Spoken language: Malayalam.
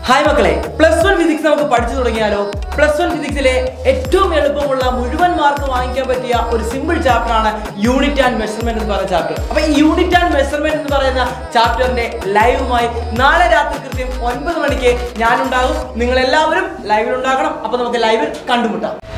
ഹായ് മക്കളെ, +1 ഫിസിക്സ് നമുക്ക് പഠിച്ചു തുടങ്ങിയാലോ? +1 ഫിസിക്സിലെ ഏറ്റവും എളുപ്പമുള്ള മുഴുവൻ മാർക്ക് വാങ്ങിക്കാൻ പറ്റിയ ഒരു സിമ്പിൾ ചാപ്റ്റർ ആണ് യൂണിറ്റ് ആൻഡ് മെഷർമെന്റ് എന്ന് പറയുന്ന ചാപ്റ്റർ. അപ്പൊ ഈ യൂണിറ്റ് ആൻഡ് മെഷർമെന്റ് എന്ന് പറയുന്ന ചാപ്റ്ററിന്റെ ലൈവുമായി നാളെ രാത്രി കൃത്യം 9 മണിക്ക് ഞാനുണ്ടാകും. നിങ്ങൾ എല്ലാവരും ലൈവിൽ ഉണ്ടാകണം. അപ്പൊ നമുക്ക് ലൈവിൽ കണ്ടുമുട്ടാം.